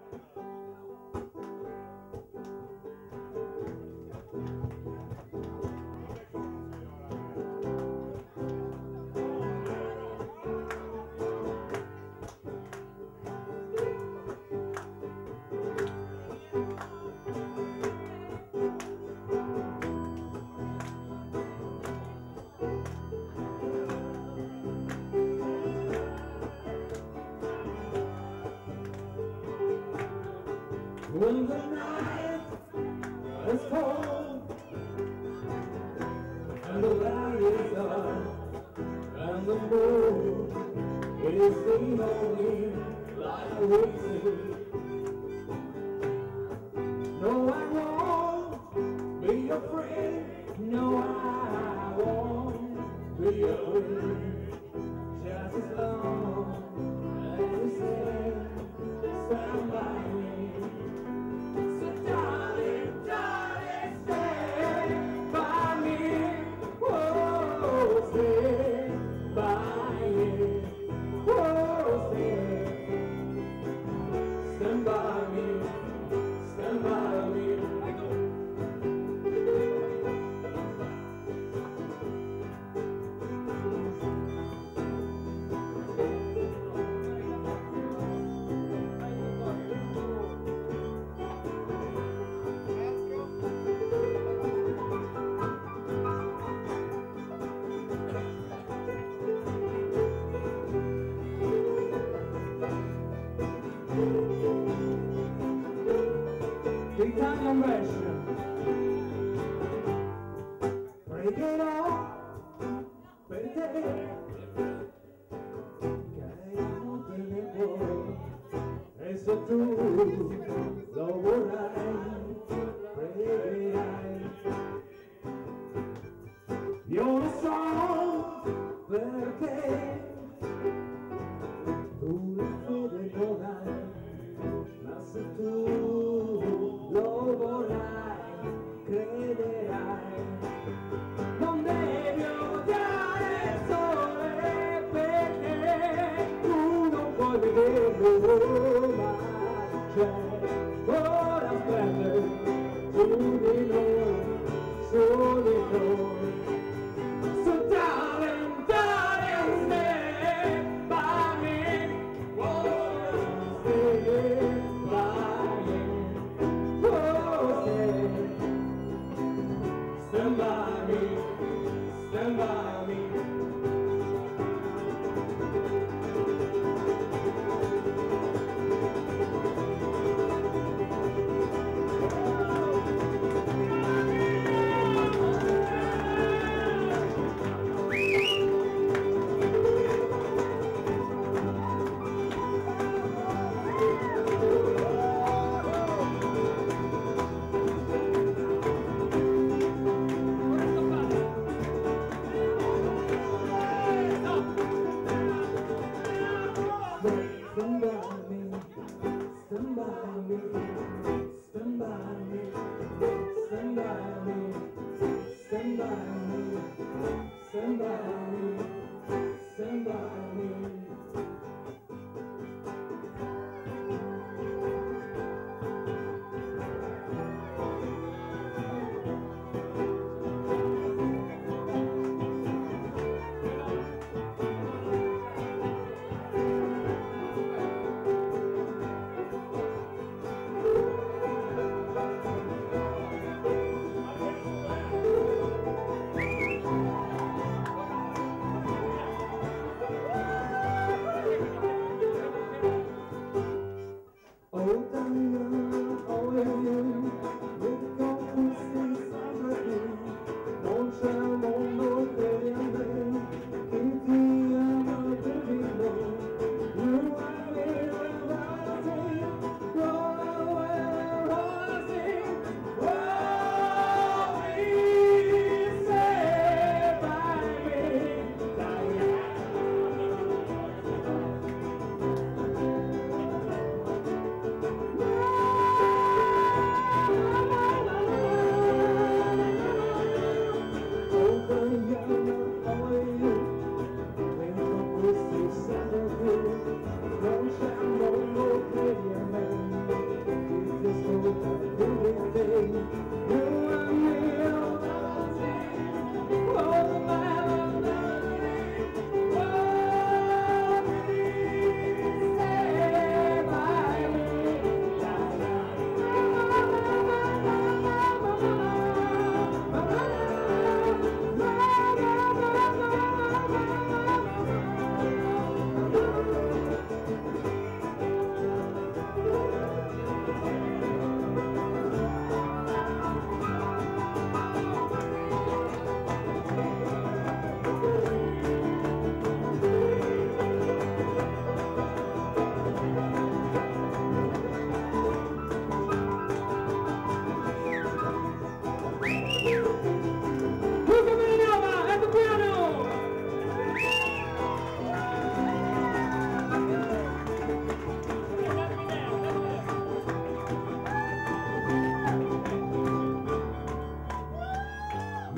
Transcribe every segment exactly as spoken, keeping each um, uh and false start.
When the night is cold and the light is dark and the moon is seen only like we see, no, I won't be afraid. No, I won't be afraid. Just as long as you say, stand by me. L'Italia invece pregherò per te, cariamo delle cuore, e se tu lo vorrai, pregherai. Io lo so perché tu la fede non hai, ma se tu lo vorrai, crederai. Non devi odiare il sole perché tu non puoi vederlo, ma c'è ora splende su di noi, su di noi. So darling, darling, stay.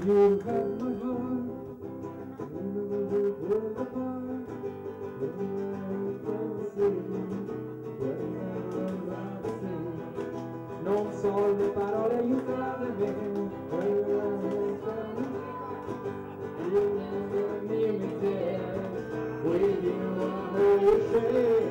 You have my heart, you never will pull apart. Non so le parole aiutatemi, you never leave me there. With you I'm always safe.